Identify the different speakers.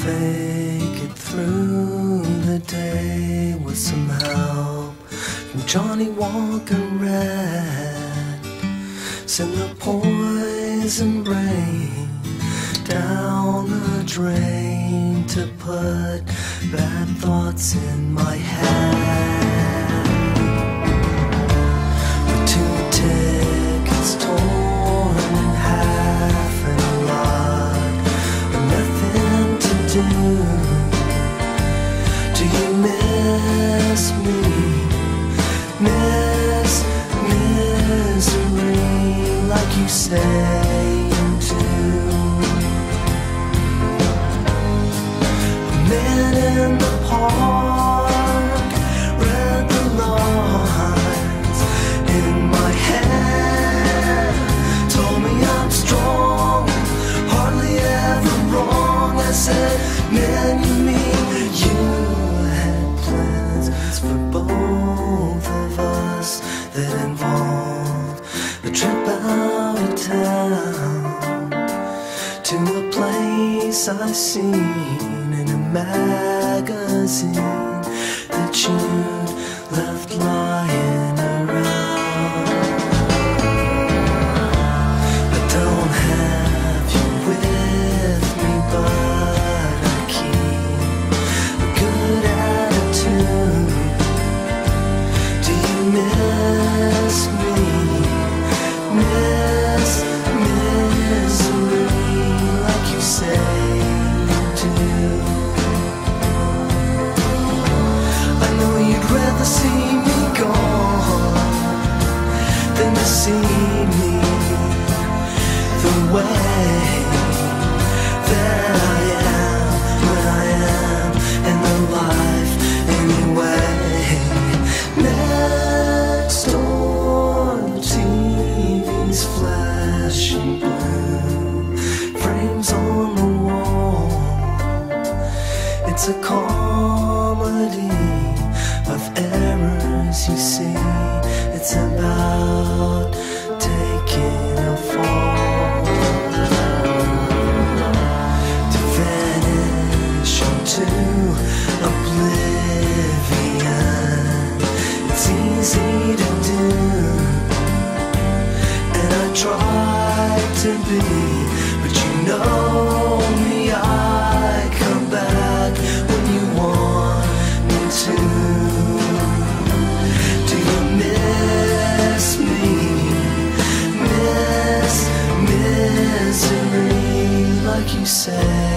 Speaker 1: fake it through the day with some help from Johnny Walker Red. Send the poison rain down the drain to put bad thoughts in my head. With 2 tickets torn in half and a lot of nothing to do. Do you miss me? Miss misery like you say you do? A man in the park read the lines in my head, told me I'm strong, hardly ever wrong. I said, man, you mean you had plans for both of us that involved a trip out of town to a place I seen in a magazine that you'd left lying around. I don't have you with me, but I keep a good attitude. Do you miss me? Miss misery like you say you do? I know you'd rather see me gone than to see me the way that I am when I am in the life anyway. Next door, the TV's flashing blue, frames on the wall. It's a comedy of errors, you see. It's about taking a fall, to vanish into oblivion. It's easy to do, and I try to be, but you know me, I come back when you want me to. Do you miss me? Miss misery like you say